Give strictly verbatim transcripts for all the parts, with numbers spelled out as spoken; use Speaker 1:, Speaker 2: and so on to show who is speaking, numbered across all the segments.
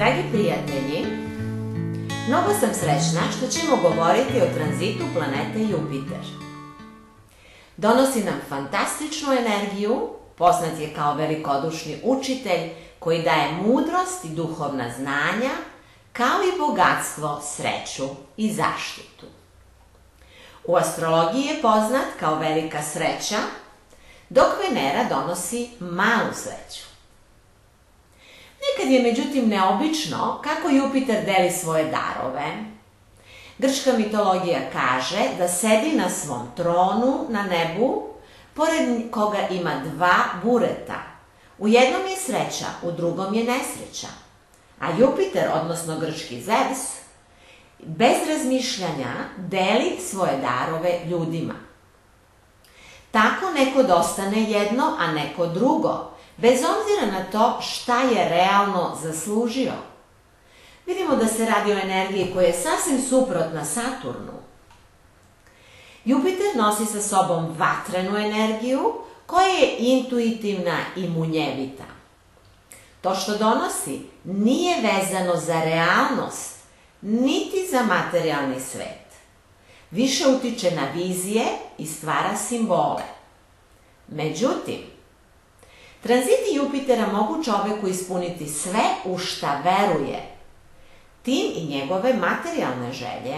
Speaker 1: Dragi prijatelji, mnogo sam srećna što ćemo govoriti o tranzitu planete Jupiter. Donosi nam fantastičnu energiju, poznat je kao velikodušni učitelj koji daje mudrost i duhovna znanja, kao i bogatstvo, sreću i zaštitu. U astrologiji je poznat kao velika sreća, dok Venera donosi malu sreću. Nekad je međutim neobično kako Jupiter deli svoje darove. Grčka mitologija kaže da sedi na svom tronu na nebu, pored koga ima dva bureta. U jednom je sreća, u drugom je nesreća. A Jupiter, odnosno grčki Zevs, bez razmišljanja deli svoje darove ljudima. Tako neko dostane jedno, a neko drugo, bez obzira na to šta je realno zaslužio. Vidimo da se radi o energiji koja je sasvim suprotna Saturnu. Jupiter nosi sa sobom vatrenu energiju koja je intuitivna i munjevita. To što donosi nije vezano za realnost, niti za materijalni svet. Više utiče na vizije i stvara simbole. Međutim, tranziti Jupitera mogu čoveku ispuniti sve u šta veruje, tim i njegove materijalne želje.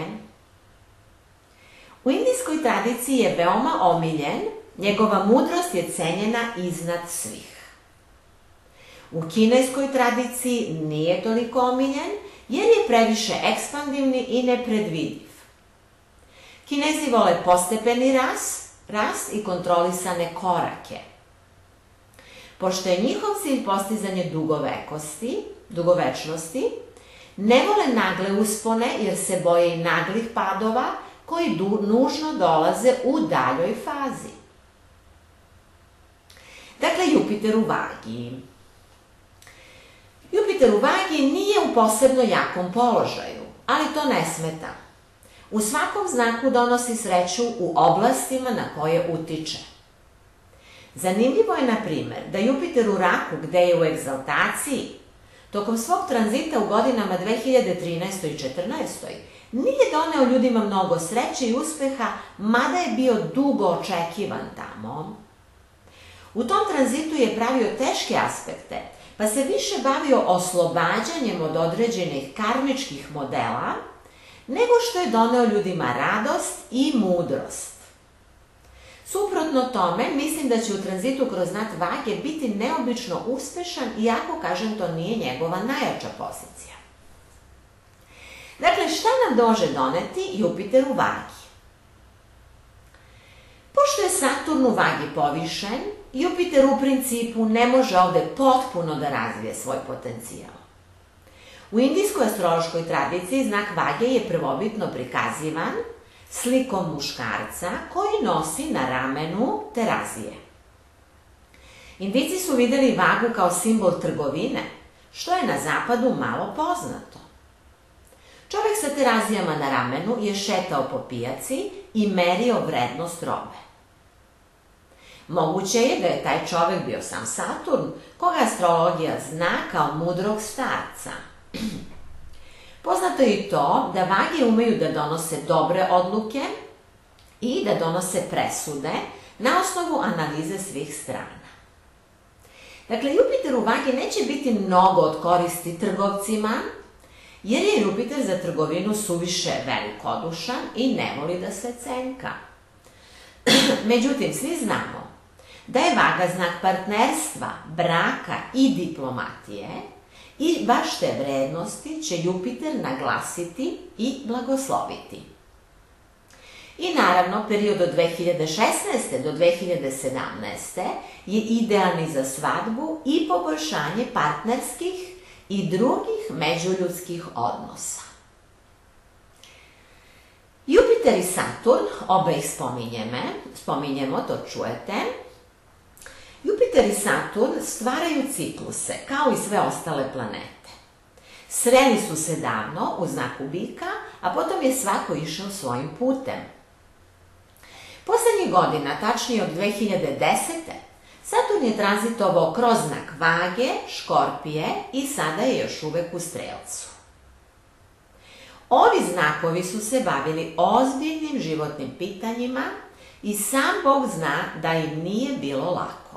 Speaker 1: U indijskoj tradiciji je veoma omiljen, njegova mudrost je cenjena iznad svih. U kineskoj tradiciji nije toliko omiljen, jer je previše ekspandivni i nepredvidiv. Kinezi vole postepeni rast, rast i kontrolisane korake. Pošto je njihov cilj postizanje dugovekosti, dugovečnosti, ne vole nagle uspone jer se boje i naglih padova koji nužno dolaze u daljoj fazi. Dakle, Jupiter u Vagi. Jupiter u Vagi nije u posebno jakom položaju, ali to ne smeta. U svakom znaku donosi sreću u oblastima na koje utiče. Zanimljivo je, na primer, da Jupiter u Raku, gde je u egzaltaciji, tokom svog tranzita u godinama dve hiljade trinaestoj i četrnaestoj nije doneo ljudima mnogo sreće i uspeha, mada je bio dugo očekivan tamo. U tom tranzitu je pravio teške aspekte, pa se više bavio oslobađanjem od određenih karmičkih modela, nego što je doneo ljudima radost i mudrost. Suprotno tome, mislim da će u tranzitu kroz znak Vage biti neobično uspešan, iako, kažem, to nije njegova najjača pozicija. Dakle, šta nam može doneti Jupiter u Vagi? Pošto je Saturn u Vagi povišen, Jupiter u principu ne može ovde potpuno da razvije svoj potencijal. U indijskoj astrološkoj tradiciji znak Vage je prvobitno prikazivan slikom muškarca koji nosi na ramenu terazije. Indijci su videli Vagu kao simbol trgovine, što je na zapadu malo poznato. Čovek sa terazijama na ramenu je šetao po pijaci i merio vrednost robe. Moguće je da je taj čovek bio sam Saturn, koga astrologija zna kao mudrog starca. Poznato je i to da Vage umeju da donose dobre odluke i da donose presude na osnovu analize svih strana. Dakle, Jupiter u Vagi neće biti mnogo od koristi trgovcima, jer je Jupiter za trgovinu suviše velikodušan i ne voli da se cenka. Međutim, svi znamo da je Vaga znak partnerstva, braka i diplomatije, i baš te vrednosti će Jupiter naglasiti i blagosloviti. I naravno, period od dve hiljade šesnaeste do dve hiljade sedamnaeste je idealni za svadbu i poboljšanje partnerskih i drugih međuljudskih odnosa. Jupiter i Saturn, oba ih spominjemo, to čujete. Jupiter i Saturn stvaraju cikluse, kao i sve ostale planete. Sreli su se davno u znaku Bika, a potom je svako išao svojim putem. Poslednjih godina, tačnije od dve hiljade desete. Saturn je tranzitovao kroz znak Vage, Škorpije i sada je još uvek u Strelcu. Ovi znakovi su se bavili ozbiljnim životnim pitanjima i sam Bog zna da im nije bilo lako.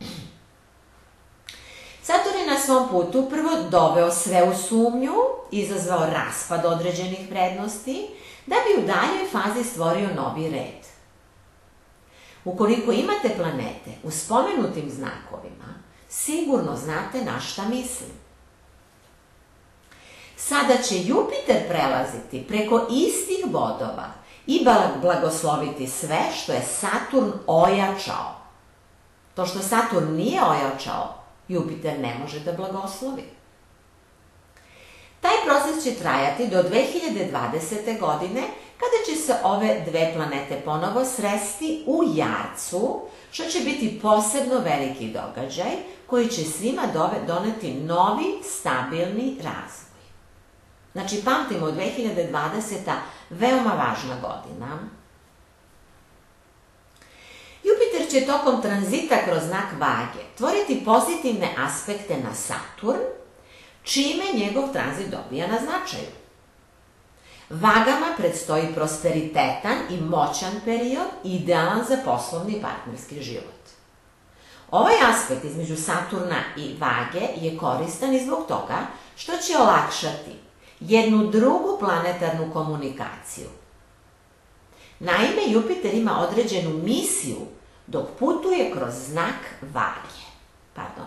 Speaker 1: Saturn je na svom putu prvo doveo sve u sumnju, izazvao raspad određenih vrednosti, da bi u daljoj fazi stvorio novi red. Ukoliko imate planete u spomenutim znakovima, sigurno znate na šta mislim. Sada će Jupiter prelaziti preko istih bodova i blagosloviti sve što je Saturn ojačao. To što Saturn nije ojačao, Jupiter ne može da blagoslovi. Taj proces će trajati do dve hiljade dvadesete. godine, kada će se ove dve planete ponovo sresti u Jarcu, što će biti posebno veliki događaj koji će svima doneti novi, stabilni razvoj. Znači, pamtimo, dve hiljade dvadeseta. veoma važna godina. Jupiter će tokom tranzita kroz znak Vage tvoriti pozitivne aspekte na Saturn, čime njegov tranzit dobija na značaju. Vagama predstoji prosperitetan i moćan period, idealan za poslovni i partnerski život. Ovaj aspekt između Saturna i Vage je koristan i zbog toga što će olakšati jednu drugu planetarnu komunikaciju. Naime, Jupiter ima određenu misiju dok putuje kroz znak Vage. Pardon.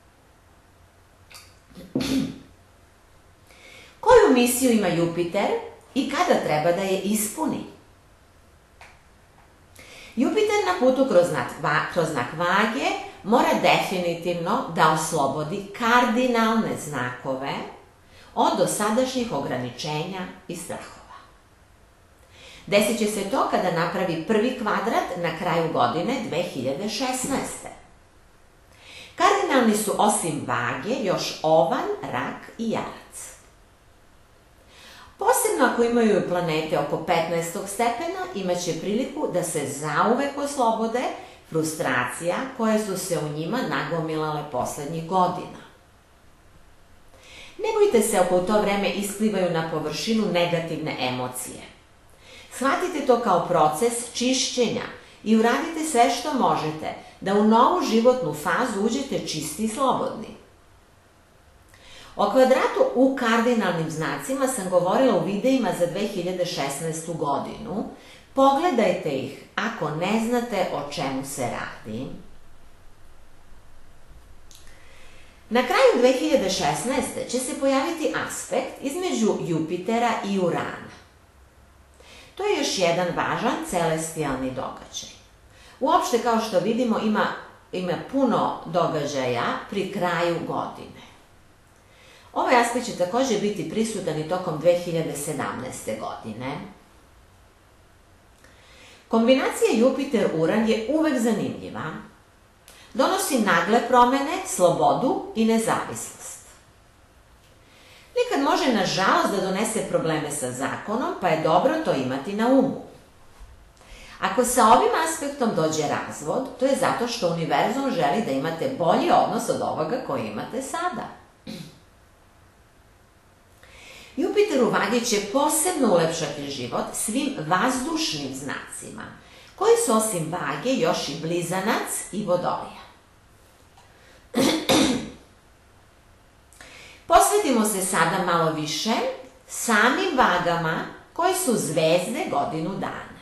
Speaker 1: Koju misiju ima Jupiter i kada treba da je ispuni? Jupiter na putu kroz znak Vage mora definitivno da oslobodi kardinalne znakove od dosadašnjih ograničenja i strahova. Desit će se to kada napravi prvi kvadrat na kraju godine dve hiljade šesnaeste. Kardinalni su osim Vage još Ovan, Rak i Jarac. Posebno ako imaju planete oko petnaestog stepena, imaće priliku da se zauvek oslobode frustracija koje su se u njima nagomilale poslednjih godina. Ne bojte se ako u to vreme isplivaju na površinu negativne emocije. Shvatite to kao proces čišćenja i uradite sve što možete da u novu životnu fazu uđete čisti i slobodni. O kvadratu u kardinalnim znacima sam govorila u videima za dve hiljade šesnaestu. godinu. Pogledajte ih ako ne znate o čemu se radi. Na kraju dve hiljade šesnaeste. će se pojaviti aspekt između Jupitera i Urana. To je još jedan važan celestijalni događaj. Uopšte, kao što vidimo, ima, ima puno događaja pri kraju godine. Ovaj aspekt će takođe biti prisutan i tokom dve hiljade sedamnaeste. godine. Kombinacija Jupiter-Uran je uvek zanimljiva. Donosi nagle promene, slobodu i nezavislost. Nekad može, nažalost, da donese probleme sa zakonom, pa je dobro to imati na umu. Ako sa ovim aspektom dođe razvod, to je zato što univerzum želi da imate bolji odnos od ovoga koji imate sada. Jupiter u Vagi će posebno ulepšati život svim vazdušnim znacima, koji su osim Vage još i Blizanac i Vodolija. Posvetimo se sada malo više samim Vagama koji su zvezde godinu dana.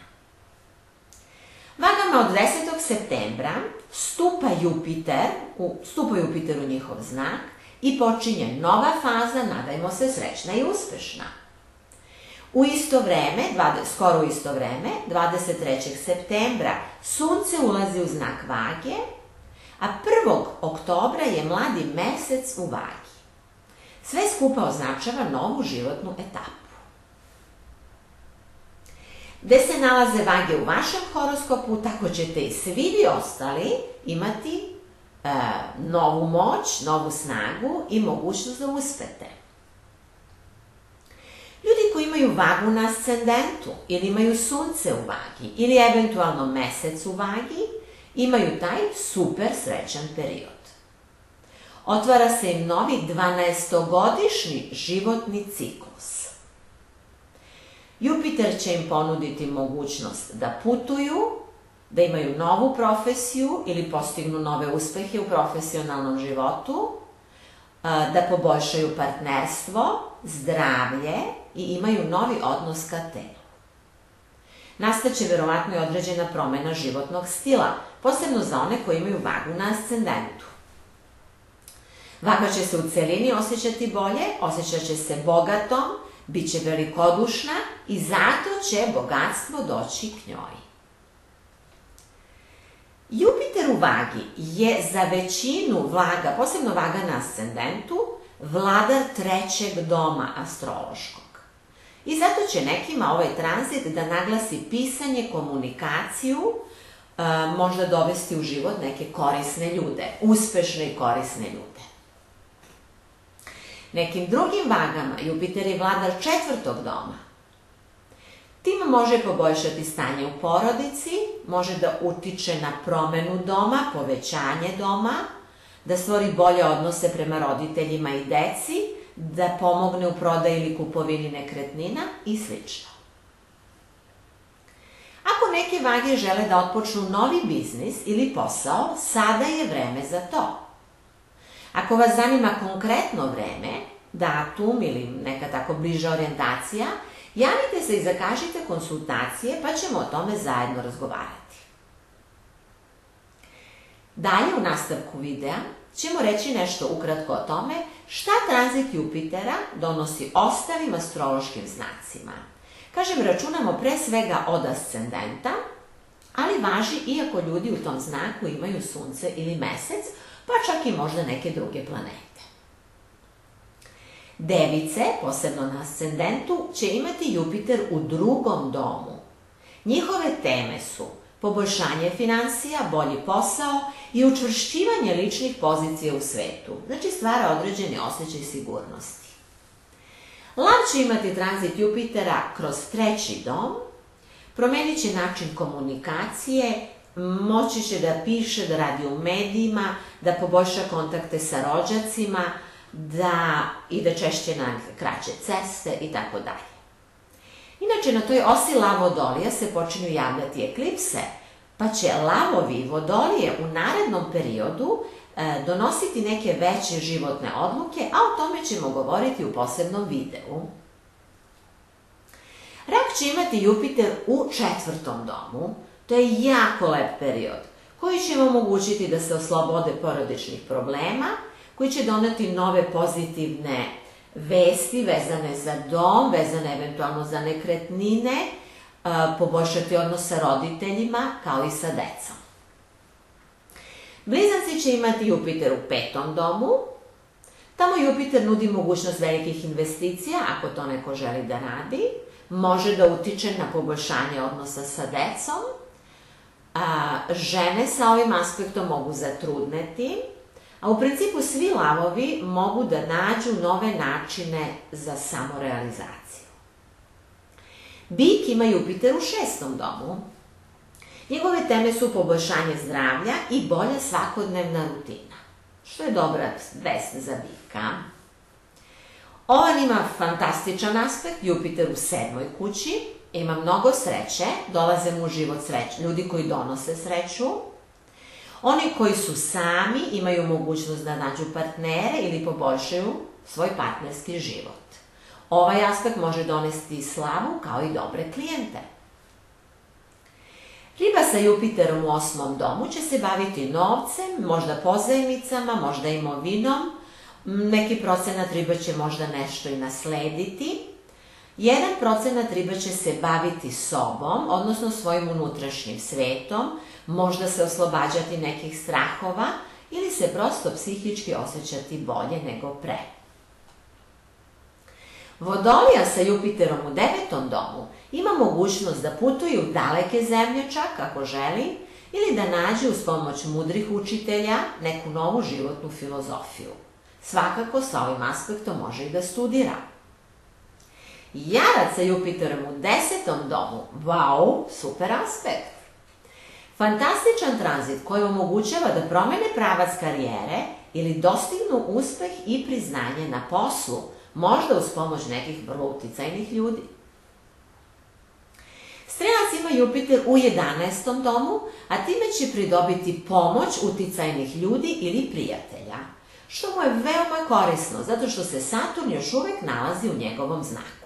Speaker 1: Vagama od desetog septembra stupa Jupiter, stupa Jupiter u njihov znak i počinje nova faza, nadajmo se, srećna i uspešna. U isto vreme, skoro u isto vreme, dvadeset trećeg septembra, Sunce ulazi u znak Vage, a prvog oktobra je mladi mesec u Vagi. Sve skupa označava novu životnu etapu. Gde se nalaze Vage u vašem horoskopu, tako ćete i svi vi ostali imati e, novu moć, novu snagu i mogućnost da uspete. Ljudi koji imaju Vagu na ascendentu ili imaju Sunce u Vagi ili eventualno Mesec u Vagi, imaju taj super srećan period. Otvara se im novi dvanaestogodišnji životni ciklus. Jupiter će im ponuditi mogućnost da putuju, da imaju novu profesiju ili postignu nove uspehe u profesionalnom životu, da poboljšaju partnerstvo, zdravlje i imaju novi odnos ka telu. Nastaće verovatno i određena promena životnog stila, posebno za one koji imaju vagu na ascendentu. Vaga će se u celini osjećati bolje, osjećat će se bogatom, bit će velikodušna i zato će bogatstvo doći k njoj. Jupiter u vagi je za većinu vaga, posebno vaga na ascendentu, vladar trećeg doma astrološkog. I zato će nekima ovaj tranzit da naglasi pisanje, komunikaciju, možda dovesti u život neke korisne ljude, uspešne i korisne ljude. Nekim drugim vagama Jupiter je vladar četvrtog doma. Tim može poboljšati stanje u porodici, može da utiče na promenu doma, povećanje doma, da stvori bolje odnose prema roditeljima i deci, da pomogne u prodaji ili kupovini nekretnina i slično. Ako neke vage žele da otpočnu novi biznis ili posao, sada je vreme za to. Ako vas zanima konkretno vreme, datum ili neka tako bliža orijentacija, javite se i zakažite konsultacije pa ćemo o tome zajedno razgovarati. Dalje u nastavku videa ćemo reći nešto ukratko o tome šta tranzit Jupitera donosi ostalim astrološkim znacima. Kažem, računamo pre svega od ascendenta, ali važi iako ljudi u tom znaku imaju sunce ili mesec, pa čak i možda neke druge planete. Device, posebno na ascendentu, će imati Jupiter u drugom domu. Njihove teme su poboljšanje finansija, bolji posao i učvršćivanje ličnih pozicija u svetu, znači stvara određeni osjećaj sigurnosti. Lav će imati tranzit Jupitera kroz treći dom, promenit će način komunikacije, moći će da piše, da radi u medijima, da poboljša kontakte sa rođacima, da ide češće na kraće ceste i tako dalje. Inače, na toj osi Lav-Vodolija se počinju javljati eklipse, pa će Lavovi i Vodolije u narednom periodu donositi neke veće životne odluke, a o tome ćemo govoriti u posebnom videu. Rak će imati Jupiter u četvrtom domu. To je jako lep period koji će im omogućiti da se oslobode porodičnih problema, koji će doneti nove pozitivne vesti vezane za dom, vezane eventualno za nekretnine, poboljšati odnos sa roditeljima kao i sa decom. Blizanci će imati Jupiter u petom domu. Tamo Jupiter nudi mogućnost velikih investicija, ako to neko želi da radi. Može da utiče na poboljšanje odnosa sa decom. Žene sa ovim aspektom mogu zatrudneti, a u principu svi lavovi mogu da nađu nove načine za samorealizaciju. Bik ima Jupiter u šestom domu. Njegove teme su poboljšanje zdravlja i bolja svakodnevna rutina, što je dobra vest za bika. Ovan ima fantastičan aspekt, Jupiter u sedmoj kući, ima mnogo sreće, dolaze mu u život sreće, ljudi koji donose sreću. Oni koji su sami imaju mogućnost da nađu partnere ili poboljšaju svoj partnerski život. Ovaj aspekt može donesti slavu kao i dobre klijente. Riba sa Jupiterom u osmom domu će se baviti novcem, možda pozajmicama, možda imovinom, neki procenat riba će možda nešto i naslediti. Jedan procenat riba će se baviti sobom, odnosno svojim unutrašnjim svetom, možda se oslobađati nekih strahova ili se prosto psihički osjećati bolje nego pre. Vodolija sa Jupiterom u devetom domu ima mogućnost da putuje u daleke zemlje čak ako želi ili da nađe uz pomoć mudrih učitelja neku novu životnu filozofiju. Svakako sa ovim aspektom može i da studira. Jarac sa Jupiterom u desetom domu, wow, super aspekt. Fantastičan tranzit koji omogućava da promene pravac karijere ili dostignu uspeh i priznanje na poslu, možda uz pomoć nekih vrlo uticajnih ljudi. Strelac ima Jupiter u jedanaestom domu, a time će pridobiti pomoć uticajnih ljudi ili prijatelja, što mu je veoma korisno, zato što se Saturn još uvek nalazi u njegovom znaku.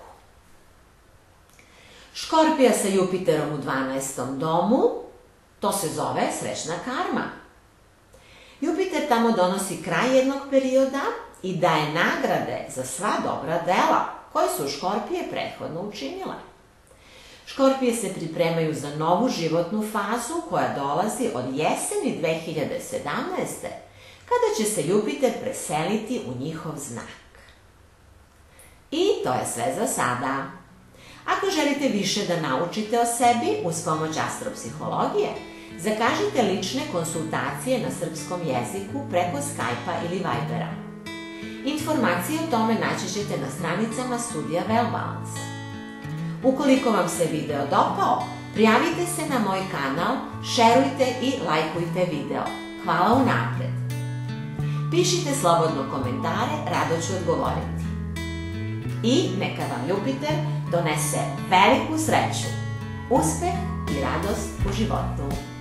Speaker 1: Škorpija sa Jupiterom u dvanaestom domu, to se zove srećna karma. Jupiter tamo donosi kraj jednog perioda i daje nagrade za sva dobra dela koje su Škorpije prethodno učinile. Škorpije se pripremaju za novu životnu fazu koja dolazi od jeseni dve hiljade sedamnaeste. kada će se Jupiter preseliti u njihov znak. I to je sve za sada. Ako želite više da naučite o sebi uz pomoć astropsihologije, zakažite lične konsultacije na srpskom jeziku preko Skype-a ili Vibera. Informacije o tome naći ćete na stranicama studija Wellbalance. Ukoliko vam se video dopao, prijavite se na moj kanal, šerujte i lajkujte video. Hvala unapred. Pišite slobodno komentare, rado ću odgovoriti. I neka vam Jupiter donese veliku sreću, uspeh i radost u životu.